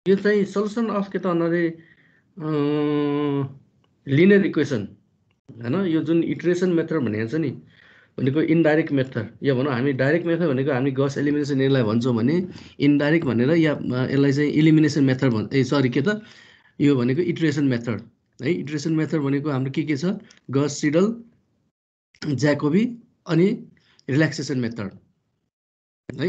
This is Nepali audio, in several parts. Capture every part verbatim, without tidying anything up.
यो चाहिँ सल्युसन अफ के त भन्नाले लिनियर इक्वेसन हैन, यो जुन इटरेसन मेथड भनेको छ नि भनेको इनडाइरेक्ट मेथड, या भनौँ हामी डाइरेक्ट मेथड भनेको हामी गस एलिमिनेसन यसलाई भन्छौँ भने इनडाइरेक्ट भनेर, या यसलाई चाहिँ इलिमिनेसन मेथड भन्छ। ए सरी के त यो भनेको इटरेसन मेथड है। इटरेसन मेथड भनेको हाम्रो के के छ, गस सिडल, ज्याकोबी अनि रिल्याक्सेसन मेथड है।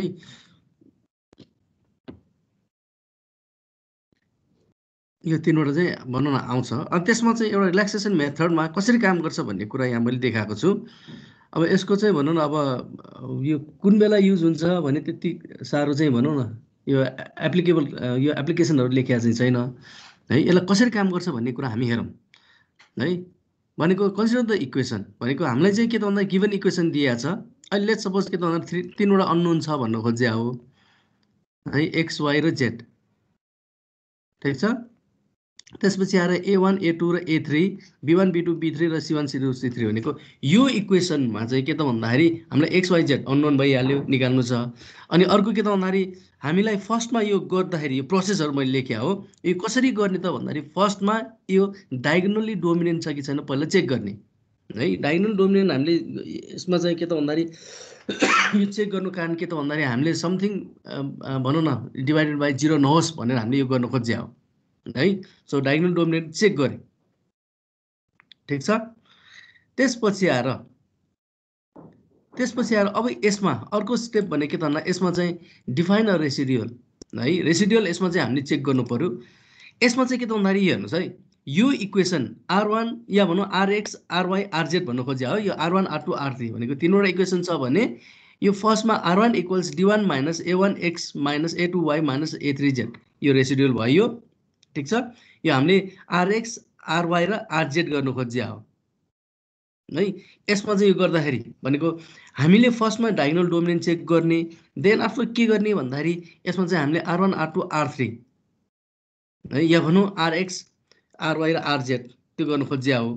यो तीनवटा चाहिँ भनौँ न आउँछ। अनि त्यसमा चाहिँ एउटा रिल्याक्सेसन मेथडमा कसरी काम गर्छ भन्ने कुरा यहाँ मैले देखाएको छु। अब यसको चाहिँ भनौँ न अब यो कुन बेला युज हुन्छ भने त्यति साह्रो चाहिँ भनौँ न यो एप्लिकेबल यो एप्लिकेसनहरू लेखेको चाहिँ छैन है। यसलाई कसरी काम गर्छ भन्ने कुरा हामी हेरौँ है। भनेको कन्सिडर द इक्वेसन भनेको हामीलाई चाहिँ के त भन्दा गिभन इक्वेसन दिएको छ। अहिले लेट्स सपोज के त भन्दा थ्री तिनवटा अननोन छ भन्न खोज्या हो है, एक्स वाई र जेड, ठिक छ। त्यसपछि आएर ए वान ए टू र A three, B one B two B three र C one C two C three भनेको यो इक्वेसनमा चाहिँ के त भन्दाखेरि हामीलाई एक्स वाई जेड अननोन भइहाल्यो, निकाल्नु छ। अनि अर्को के त भन्दाखेरि हामीलाई फर्स्टमा यो गर्दाखेरि यो प्रोसेसहरू मैले लेखेँ हो, यो कसरी गर्ने त भन्दाखेरि फर्स्टमा यो डायगोनली डोमिनेन्ट छ कि छैन पहिला चेक गर्ने है। डायगोनल डोमिनेन्ट हामीले यसमा चाहिँ के त भन्दाखेरि यो चेक गर्नु कारण के त भन्दाखेरि हामीले समथिङ भनौँ न डिभाइडेड बाई जिरो नहोस् भनेर हामीले यो गर्न खोज्या हो है। सो डायगोनल डोमिनेन्ट चेक गरे, ठिक छ। त्यसपछि आएर त्यसपछि आएर अब यसमा अर्को स्टेप भने के त भन्दा यसमा चाहिँ डिफाइन अ रेसिडुअल है। रेसिडुअल यसमा चाहिँ हामीले चेक गर्नु पर्यो। यसमा चाहिँ के त भन्दाखेरि हेर्नुहोस् है, यो इक्वेसन आर वान या भनौँ आरएक्स आरवाई आरजेड भन्नु खोज्या हो। यो R one R two R three भनेको तिनवटा इक्वेसन छ भने यो फर्स्टमा R one equals D one minus A one X minus A two Y minus A three Z, यो रेसिडुअल भयो, ठिक छ। यो हामीले आरएक्स आरवाई र आरजेड गर्नु खोज्या हो है। यसमा चाहिँ यो गर्दाखेरि भनेको हामीले फर्स्टमा डायगोनल डोमिनेन्ट चेक गर्ने, देन आफ्टर के गर्ने भन्दाखेरि यसमा चाहिँ हामीले R one R two R three है, या भनौँ आरएक्स आरवाई र आरजेड त्यो गर्नु खोज्या हो।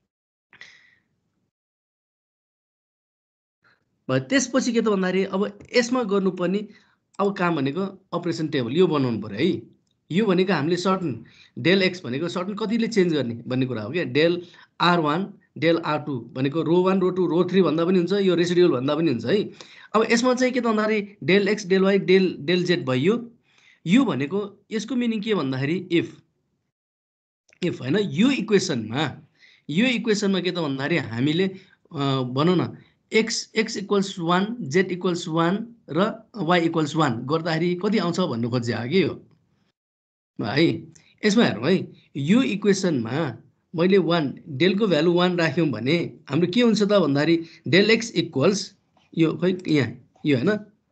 त्यसपछि के त भन्दाखेरि अब यसमा गर्नुपर्ने अब काम भनेको अपरेसन टेबल यो बनाउनु पर्यो है। यो भनेको हामीले सर्टन डेल एक्स भनेको सर्टन कतिले चेन्ज गर्ने भन्ने कुरा हो क्या। Del R one del R two भनेको row one row two row three भन्दा पनि हुन्छ, यो रेसिडुअल भन्दा पनि हुन्छ है। अब यसमा चाहिँ के त भन्दाखेरि del X del Y del del Z भयो। यो भनेको यसको मिनिङ के भन्दाखेरि इफ इफ होइन, यो इक्वेसनमा यो इक्वेसनमा के त भन्दाखेरि हामीले भनौँ न X X equals one Z equals one र वाई इक्वल्स वान गर्दाखेरि कति आउँछ भन्नु खोज्या कि हो है। यसमा हेरौँ है, यो इक्वेसनमा मैले वान डेलको भ्यालु वान राख्यौँ भने हाम्रो के हुन्छ त भन्दाखेरि डेल एक्स इक्वल्स यो खै यहाँ यो होइन,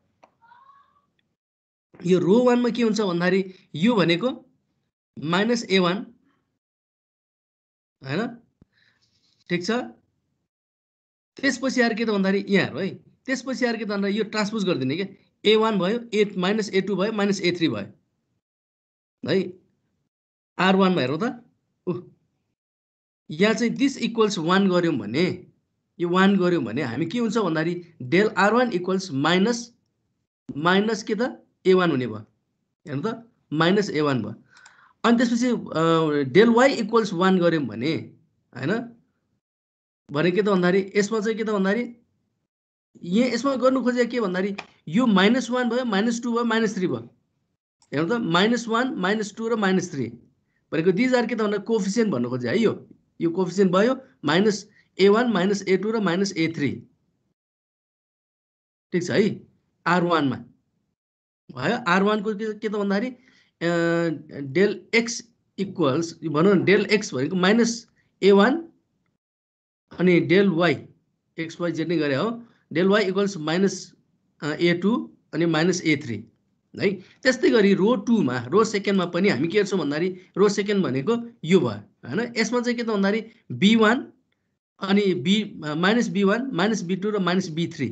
यो रो वानमा के हुन्छ भन्दाखेरि यो भनेको माइनस ए वान होइन, ठिक छ। त्यसपछि आएर के त भन्दाखेरि यहाँ हेरौँ है, त्यसपछि आएर के त भन्दाखेरि यो ट्रान्सपोज गरिदिने क्या, ए वान भयो ए माइनस ए टू भयो माइनस ए थ्री भयो है। आर वानमा हेरौँ त, ऊ यहाँ चाहिँ दिस इक्वल्स वान गऱ्यौँ भने यो वान गऱ्यौँ भने हामी के हुन्छ भन्दाखेरि del R one equals minus minus के त ए वान हुने भयो, हेर्नु त माइनस ए वान भयो। अनि त्यसपछि डेल वाई इक्वल्स वान गऱ्यौँ भने होइन भने के त भन्दाखेरि यसमा चाहिँ के त भन्दाखेरि यहाँ यसमा गर्नु खोजेको के भन्दाखेरि यो माइनस वान भयो माइनस टू भयो माइनस थ्री भयो, हेर्नु त माइनस वान माइनस टू र माइनस थ्री भनेको दिज आर के त भन्दा कोफिसियन्ट भन्नु खोज्यो है। यो यो कोफिसियन्ट भयो minus A one minus A two र माइनस ए थ्री, ठिक छ है। आर वानमा भयो, आर वानको के त भन्दाखेरि डेल एक्स इक्वल्स भनौँ न डेल एक्स भनेको माइनस ए वान अनि del Y X Y Z नै गरे हो, del Y equals minus A two अनि माइनस ए थ्री है। त्यस्तै गरी रो टूमा रो सेकेन्डमा पनि हामी के गर्छौँ भन्दाखेरि रो सेकेन्ड भनेको यो भयो होइन। यसमा चाहिँ के त भन्दाखेरि बी वान अनि B minus B one minus B two र माइनस बी थ्री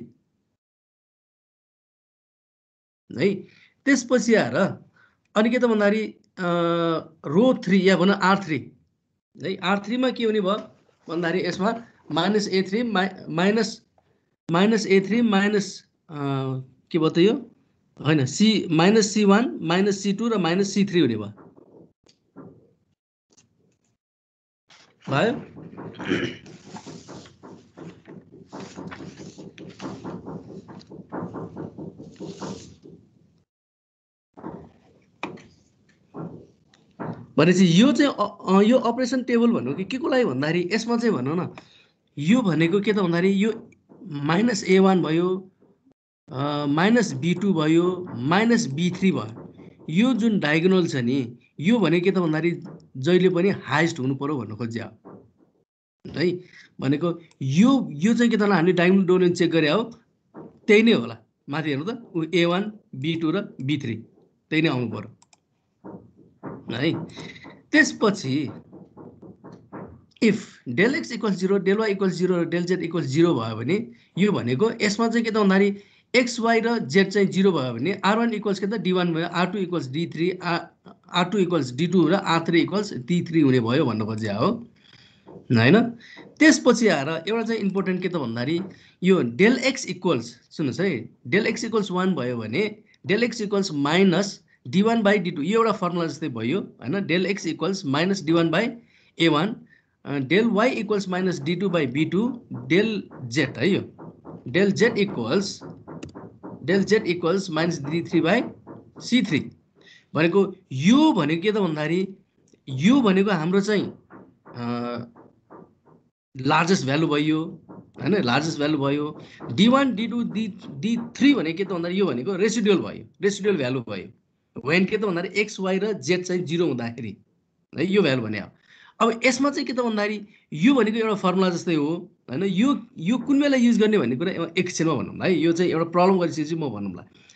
है। त्यसपछि आएर अनि के त भन्दाखेरि रो थ्री या भनौँ आर थ्री है, आर थ्रीमा के हुने भयो भन्दाखेरि यसमा minus A three mi minus minus A three minus के भयो त यो होइन C minus C one minus C two र माइनस सी थ्री हुने भयो भयो भनेपछि यो चाहिँ यो अपरेसन टेबल भन्नु कि के को लागि भन्दाखेरि यसमा चाहिँ भनौँ न यो भनेको के त भन्दाखेरि यो माइनस ए वान भयो माइनस बी टू भयो माइनस बी थ्री भयो यो जुन डायगोनल छ नि यो भनेको के त भन्दाखेरि जहिले पनि हाइएस्ट हुनु पर्यो भन्नु खोज्या हो है भनेको यो यो चाहिँ के त हामीले डायगोनल डोमेन चेक गरे हो त्यही नै होला माथि हेर्नु त ए वान बी टू र बी थ्री त्यही नै आउनु पर्यो है त्यसपछि if del X equals zero del Y equals zero र डेल जेड इक्वल्स जिरो भयो भने यो भनेको यसमा चाहिँ के त भन्दाखेरि एक्स वाई र जेड चाहिँ जिरो भयो भने आर वान इक्वल्स के त डी वान भयो R two equals D three R two equals D two र R three equals D three हुने भयो भन्नु खोज्या हो होइन त्यसपछि आएर एउटा चाहिँ इम्पोर्टेन्ट के त भन्दाखेरि यो डेल एक्स इक्वल्स सुन्नुहोस् है डेल एक्स इक्वल्स वान भयो भने del X equals minus D one by D two यो एउटा फर्मुला जस्तै भयो होइन del X equals minus D one by A one del Y equals minus D two by B two del Z है यो del Z equals del Z equals minus D three by C three भनेको यो भनेको के त भन्दाखेरि यो भनेको हाम्रो चाहिँ लार्जेस्ट भ्यालु भयो होइन लार्जेस्ट भ्यालु भयो D one D two D D three भनेको के त भन्दाखेरि यो भनेको रेसिडुअल भयो रेसिडुअल भ्यालु भयो वेन के त भन्दाखेरि एक्स वाई र जेड चाहिँ जिरो हुँदाखेरि है यो भ्यालु भने अब यसमा चाहिँ के त भन्दाखेरि यो भनेको एउटा फर्मुला जस्तै हो होइन यो यो कुन बेला युज गर्ने भन्ने कुरा एकछिनमा भनौँ है यो चाहिँ एउटा प्रब्लम गरिसकेपछि म भनौँला